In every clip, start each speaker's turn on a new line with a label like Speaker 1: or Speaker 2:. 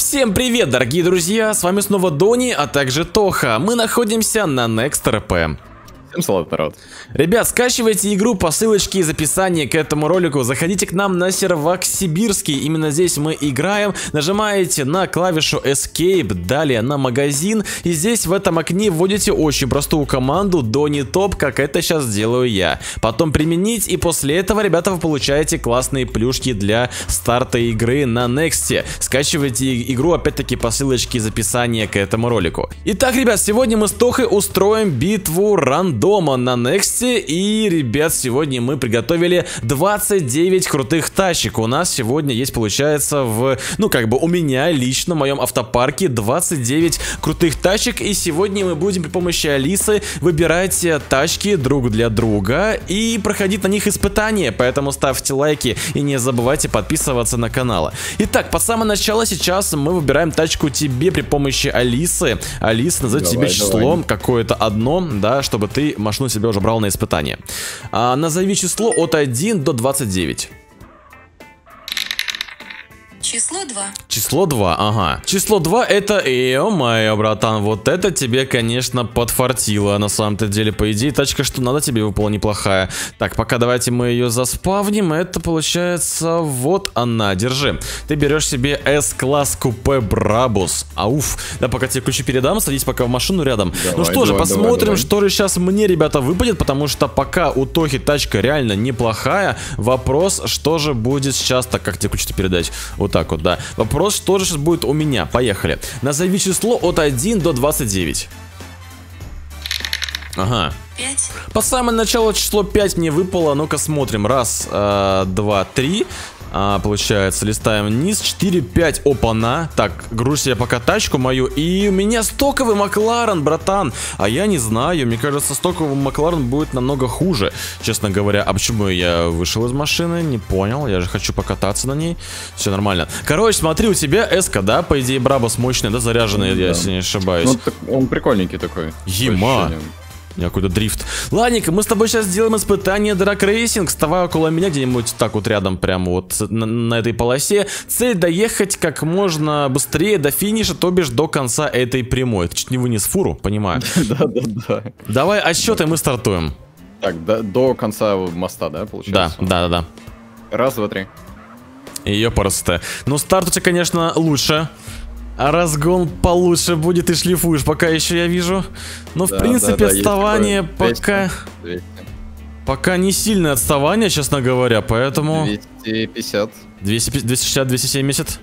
Speaker 1: Всем привет, дорогие друзья, с вами снова Дони, а также Тоха. Мы находимся на Next.rp.
Speaker 2: Всем салат, народ.
Speaker 1: Ребят, скачивайте игру по ссылочке из описания к этому ролику. Заходите к нам на сервак Сибирский. Именно здесь мы играем. Нажимаете на клавишу Escape, далее на магазин. И здесь в этом окне вводите очень простую команду Дони Топ, как это сейчас делаю я. Потом применить, и после этого, ребята, вы получаете классные плюшки для старта игры на Next. Скачивайте игру опять-таки по ссылочке из описания к этому ролику. Итак, ребят, сегодня мы с Тохой устроим битву рандома на Next. И, ребят, сегодня мы приготовили 29 крутых тачек. У нас сегодня есть, получается, у меня лично, в моем автопарке 29 крутых тачек. И сегодня мы будем при помощи Алисы выбирать тачки друг для друга и проходить на них испытания. Поэтому ставьте лайки и не забывайте подписываться на канал. Итак, под самое начало сейчас мы выбираем тачку тебе при помощи Алисы. Алиса назовет тебе число какое-то одно, да, чтобы ты машину себе уже брал на испытание. Назови число от 1 до 29.
Speaker 3: Число 2.
Speaker 1: Число 2, ага. Число 2 это, ё-моё, братан, вот это тебе, конечно, подфартило. На самом-то деле, по идее, тачка, что надо, тебе выпала неплохая. Так, пока давайте мы ее заспавним. Это получается, вот она, держи. Ты берешь себе S-класс купе Брабус. Ауф. Да, пока тебе ключи передам, садись пока в машину рядом.
Speaker 2: Давай,
Speaker 1: ну что же, посмотрим,
Speaker 2: давай.
Speaker 1: что же сейчас мне, ребята, выпадет. Потому что пока у Тохи тачка реально неплохая. Вопрос, что же будет сейчас, так как тебе ключи передать. Вот так вот, да. Вопрос, что же сейчас будет у меня. Поехали. Назови число от 1 до 29. Ага.
Speaker 3: 5.
Speaker 1: Под самое начало число 5 мне выпало. Ну-ка смотрим. Раз, два, три. Получается, листаем вниз. 4, 5. Опа-на. Так, грузь я пока тачку мою. И у меня стоковый Макларен, братан. А я не знаю. Мне кажется, стоковый Макларен будет намного хуже, честно говоря. А почему я вышел из машины? Не понял. Я же хочу покататься на ней. Все нормально. Короче, смотри, у тебя эска, да? По идее, Брабус мощный, да? Заряженный,
Speaker 2: да.
Speaker 1: Если не ошибаюсь.
Speaker 2: Ну, так, он прикольненький такой.
Speaker 1: Ема. Какой-то дрифт. Ладненько, мы с тобой сейчас сделаем испытание Драг Рейсинг. Вставай около меня где-нибудь так вот рядом, прямо вот на этой полосе. Цель доехать как можно быстрее до финиша, то бишь до конца этой прямой. Ты чуть не вынес фуру, понимаю.
Speaker 2: Да.
Speaker 1: Давай отсчет, и мы стартуем.
Speaker 2: Так, до конца моста, да, получается?
Speaker 1: Да.
Speaker 2: Раз, два, три.
Speaker 1: Ее просто. Ну, старт у тебя, конечно, лучше. А разгон получше будет, и шлифуешь пока еще, я вижу. Но, в принципе, отставание пока...
Speaker 2: 200.
Speaker 1: Пока не сильное отставание, честно говоря, поэтому...
Speaker 2: 250.
Speaker 1: 260, 270,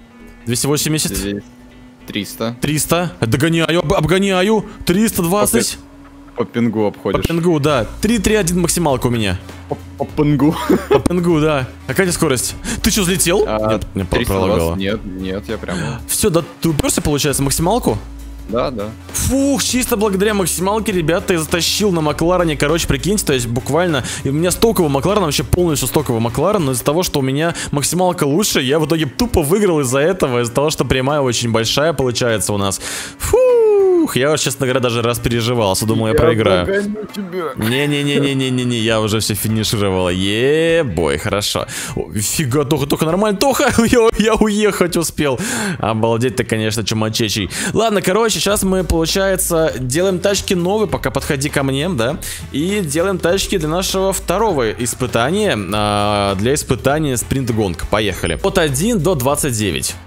Speaker 1: 280,
Speaker 2: 300.
Speaker 1: 300, догоняю, обгоняю, 320.
Speaker 2: По пингу обходишь.
Speaker 1: По пингу, да, 331 максималка у меня.
Speaker 2: По пингу.
Speaker 1: По пингу, да. Какая скорость? Ты что, взлетел? Нет, мне
Speaker 2: 320,
Speaker 1: пролагало.
Speaker 2: нет, я прям...
Speaker 1: Все, да, ты уперся, получается, в максималку?
Speaker 2: Да.
Speaker 1: Фух, чисто благодаря максималке, ребята, я затащил на Макларене, короче, прикиньте, то есть буквально, и у меня стоковый Макларен, вообще полностью стоковый Макларен, но из-за того, что у меня максималка лучше, я в итоге тупо выиграл из-за этого, из-за того, что прямая очень большая получается у нас. Фух, я, честно говоря, даже раз переживался, думал, я проиграю. Не-не-не, я уже все финишировал, бой, хорошо. Фига, Тоха, нормально, Тоха, я уехать успел. Обалдеть ты, конечно, чумачечий. Ладно, короче, сейчас мы, получается, делаем тачки новые, пока подходи ко мне, да, и делаем тачки для нашего второго испытания, для испытания спринт-гонка. Поехали. От 1 до 29.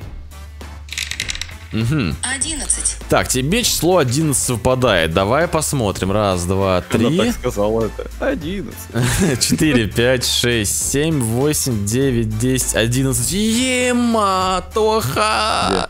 Speaker 1: Угу.
Speaker 3: 11.
Speaker 1: Так, тебе число 11 выпадает. Давай посмотрим. Раз, два, три.
Speaker 2: Она так сказала это. 11.
Speaker 1: 4, 5, 6, 7, 8, 9, 10, 11. Ема, Тоха!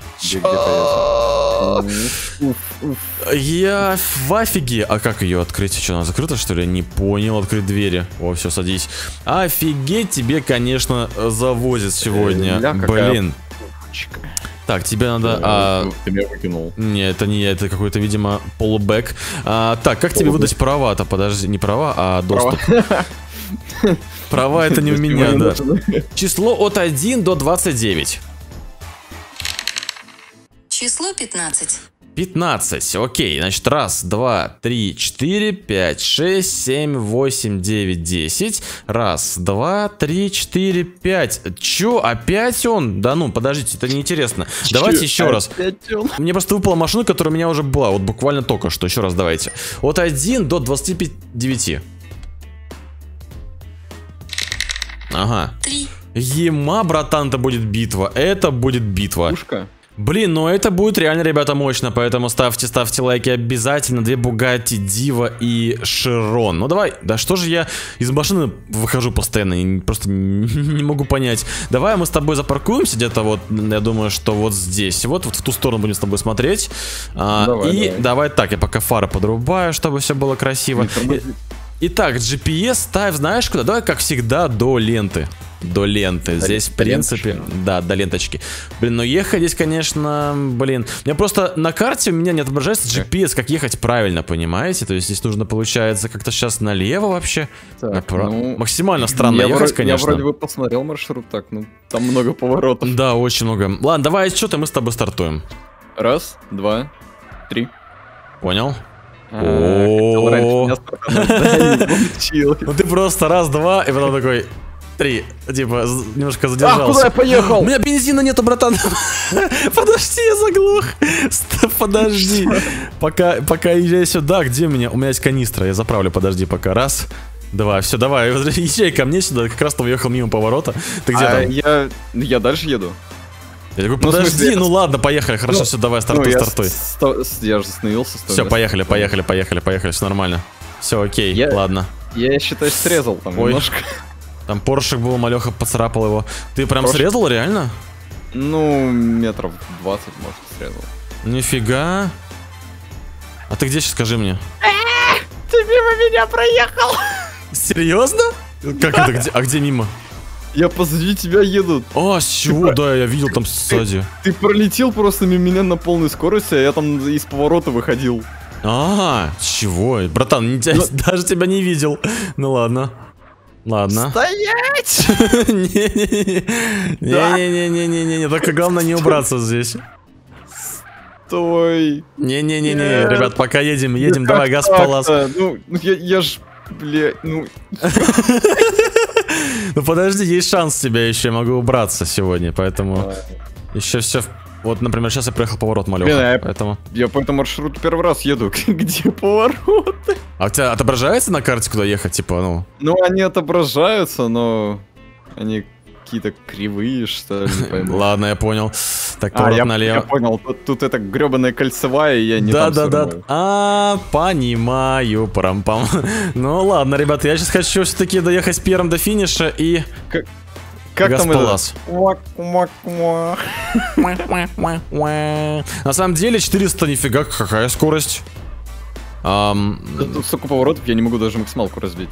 Speaker 1: Я в офиге. А как ее открыть? Что, она закрыта, что ли? Не понял. Открыть двери. О, все, садись. Офигеть, тебе, конечно, завозят сегодня. Блин. Так, тебе надо...
Speaker 2: Ты меня выкинул.
Speaker 1: Не, это не я, это какой-то, видимо, полубэк. Так, как тебе выдать права-то? Подожди, не права, а доступ. Права это не у меня, да. Число от 1 до 29.
Speaker 3: Число 15.
Speaker 1: 15. Окей, значит, раз, два, три, 4, 5, 6, 7, 8, 9, 10. Раз, два, три, 4, 5. Чё, опять он? Да ну, подождите, это неинтересно. Давайте еще раз. Мне просто выпала машина, которая у меня уже была. Вот буквально только что. Еще раз давайте. От 1 до 29. Ага.
Speaker 3: 3.
Speaker 1: Ема, братан, это будет битва. Это будет битва.
Speaker 2: Пушка.
Speaker 1: Блин, ну это будет реально, ребята, мощно, поэтому ставьте лайки обязательно. 2 Бугатти, Дива и Широн. Ну давай, да что же я из машины выхожу постоянно, и просто не могу понять. Давай мы с тобой запаркуемся где-то вот, я думаю, что вот здесь. Вот в ту сторону будем с тобой смотреть. Давай так, я пока фары подрубаю, чтобы все было красиво. Итак, GPS ставь, знаешь куда? Давай, как всегда, до ленты. До ленты. Здесь, в принципе, да, до ленточки. Блин, но ехать здесь, конечно, блин. У меня просто на карте у меня не отображается GPS, как ехать правильно, понимаете? То есть здесь нужно, получается, как-то сейчас налево вообще.
Speaker 2: Так, ну,
Speaker 1: максимально странно ехать, конечно.
Speaker 2: Я вроде бы посмотрел маршрут, так, ну, там много поворотов.
Speaker 1: Да, очень много. Ладно, давай отсчет, и мы с тобой стартуем.
Speaker 2: Раз, два, 3.
Speaker 1: Понял?
Speaker 2: Ну
Speaker 1: ты просто раз, два, и потом такой 3. Типа, немножко задержался.
Speaker 2: Куда я поехал?
Speaker 1: У меня бензина нету, братан. Подожди, я заглох. Подожди. Пока езжай сюда, где у меня? У меня есть канистра, я заправлю, подожди пока. Раз, два, все, давай, езжай ко мне сюда. Как раз ты уехал мимо поворота. Ты где там?
Speaker 2: Я дальше еду.
Speaker 1: Я такой, подожди, ну ладно, поехали, хорошо, все, давай, стартуй.
Speaker 2: Я же остановился.
Speaker 1: Все, поехали, все нормально. Все, окей, ладно.
Speaker 2: Я, считай, срезал там немножко.
Speaker 1: Там поршик был, малеха поцарапал его. Ты прям срезал, реально?
Speaker 2: Ну, метров 20, может, срезал.
Speaker 1: Нифига. А ты где сейчас, скажи мне?
Speaker 2: Ты мимо меня проехал!
Speaker 1: Серьезно? Как это, где? А где мимо?
Speaker 2: Я позади тебя еду.
Speaker 1: А, с чего? Да, я видел там сзади.
Speaker 2: Ты пролетел просто мимо меня на полной скорости, а я там из поворота выходил.
Speaker 1: А, с чего? Братан, даже тебя не видел. Ну ладно. Ладно.
Speaker 2: Стоять!
Speaker 1: Не-не-не, только главное не убраться здесь.
Speaker 2: Стой.
Speaker 1: Не-не-не, ребят, пока едем, давай, газ по лаз.
Speaker 2: Ну, я ж, бля, ну...
Speaker 1: Ну подожди, есть шанс тебя еще, я могу убраться сегодня, поэтому... Еще все... Вот, например, сейчас я проехал поворот, малёха, поэтому...
Speaker 2: Я по этому маршруту первый раз еду. Где повороты?
Speaker 1: А у тебя отображается на карте, куда ехать, типа, ну?
Speaker 2: Ну, они отображаются, но... Они какие-то кривые, что ли, не пойму.
Speaker 1: Ладно, я понял. Так, поворот налево.
Speaker 2: Я понял, тут это гребаная кольцевая, и я не там сырмаю.
Speaker 1: Да. Понимаю, парам-пам. Ну ладно, ребята, я сейчас хочу все-таки доехать первым до финиша и...
Speaker 2: Как там это?
Speaker 1: На самом деле 400, нифига, какая скорость.
Speaker 2: Тут столько поворотов, я не могу даже максималку разбить.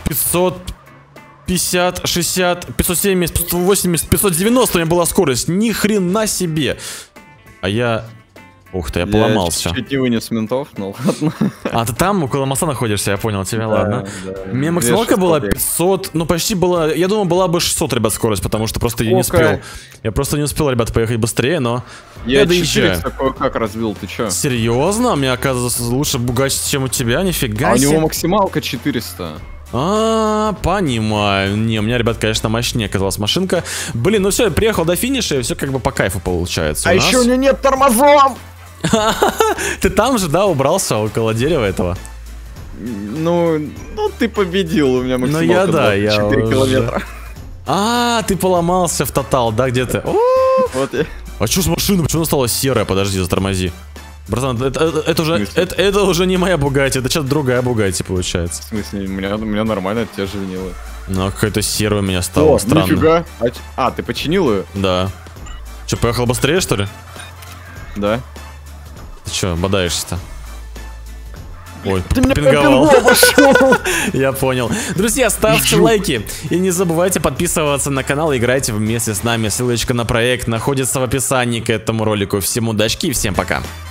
Speaker 1: 550, 60, 570, 580, 590 у меня была скорость. Ни хрена себе. А я... Ух ты, я поломался.
Speaker 2: Я чуть не вынес ментов, ну ладно.
Speaker 1: А ты там около моста находишься, я понял тебя, ладно.
Speaker 2: Да.
Speaker 1: У меня максималка была 500, ну почти была, я думал, была бы 600, ребят, скорость, потому что просто я не успел. Я просто не успел, ребят, поехать быстрее, но...
Speaker 2: Я 4 такой как разбил, ты чё?
Speaker 1: Серьезно? У меня, оказывается, лучше Бугатти, чем у тебя, нифига себе.
Speaker 2: А у него максималка 400.
Speaker 1: Понимаю. Не, у меня, ребят, конечно, мощнее оказалась машинка. Блин, ну все, я приехал до финиша, и все как бы по кайфу получается.
Speaker 2: А еще у меня нет тормозов!
Speaker 1: Ты там же, да, убрался около дерева этого?
Speaker 2: Ну, ты победил, у меня максималка.
Speaker 1: Ну я, да, я
Speaker 2: 4 километра.
Speaker 1: Ты поломался в тотал, да, где-то?
Speaker 2: Вот я.
Speaker 1: А что с машиной? Почему она стала серая? Подожди, затормози. Братан, это уже не моя Бугатти, это что-то другая Бугатти получается.
Speaker 2: В смысле, у меня нормально, от тебя же винило.
Speaker 1: Ну, какая-то серая у меня стала, странно.
Speaker 2: Нифига. А, ты починил ее?
Speaker 1: Да. Че, поехал быстрее, что ли?
Speaker 2: Да.
Speaker 1: Ты че, бодаешься-то? Ой,
Speaker 2: ты меня
Speaker 1: пинговал. Я понял. Друзья, ставьте лайки и не забывайте подписываться на канал и играйте вместе с нами. Ссылочка на проект находится в описании к этому ролику. Всем удачки и всем пока.